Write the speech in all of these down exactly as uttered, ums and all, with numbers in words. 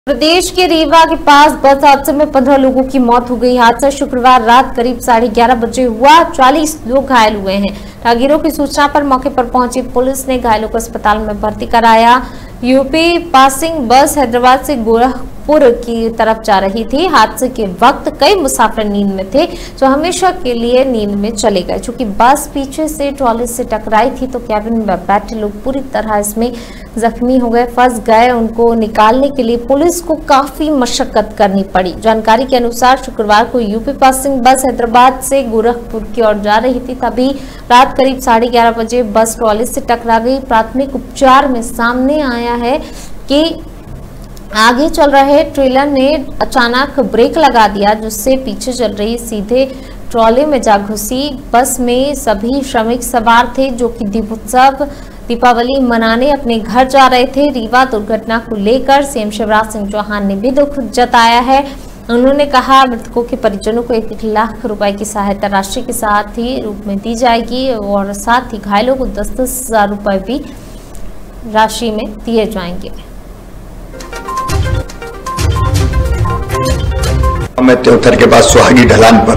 प्रदेश के रीवा के पास बस हादसे में पंद्रह लोगों की मौत हो गई। हादसा शुक्रवार रात करीब साढ़े ग्यारह बजे हुआ। चालीस लोग घायल हुए हैं। राहगीरों की सूचना पर मौके पर पहुंची पुलिस ने घायलों को अस्पताल में भर्ती कराया। यूपी पासिंग बस हैदराबाद से गोरखपुर की तरफ जा रही थी। हादसे के वक्त कई मुसाफिर नींद में थे जो हमेशा के लिए नींद में चले गए। चूंकि बस पीछे से ट्रॉली से टकराई थी तो कैबिन में बैठे लोग पूरी तरह इसमें जख्मी हो गए, फंस गए। उनको निकालने के लिए पुलिस को काफी मशक्कत करनी पड़ी। जानकारी के अनुसार शुक्रवार को यूपी पासिंग बस हैदराबाद से गोरखपुर की ओर जा रही थी। तभी रात करीब साढ़े ग्यारह बजे बस ट्रॉली से टकरा गई। प्राथमिक उपचार में सामने आया है कि आगे चल रहे ट्रेलर ने अचानक ब्रेक लगा दिया, जिससे पीछे चल रही सीधे ट्रॉली में जा घुसी। बस में सभी श्रमिक सवार थे जो कि दीपोत्सव दीपावली मनाने अपने घर जा रहे थे। रीवा दुर्घटना को लेकर सीएम शिवराज सिंह चौहान ने भी दुख जताया है। उन्होंने कहा मृतकों के परिजनों को एक लाख रुपए की सहायता राशि के साथ ही रूप में दी जाएगी और साथ ही घायलों को दस दस हजार रुपए भी राशि में दिए जाएंगे। मैं त्योथर के पास सुहागी ढलान पर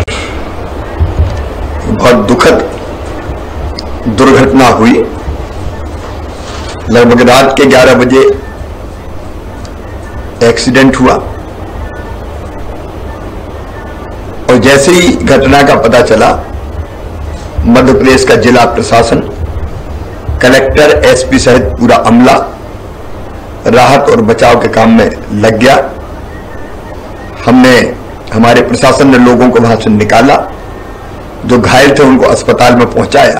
बहुत दुखद दुर्घटना हुई। लगभग रात के ग्यारह बजे एक्सीडेंट हुआ और जैसे ही घटना का पता चला मध्य प्रदेश का जिला प्रशासन, कलेक्टर, एसपी सहित पूरा अमला राहत और बचाव के काम में लग गया। हमने हमारे प्रशासन ने लोगों को वहां से निकाला, जो घायल थे उनको अस्पताल में पहुंचाया।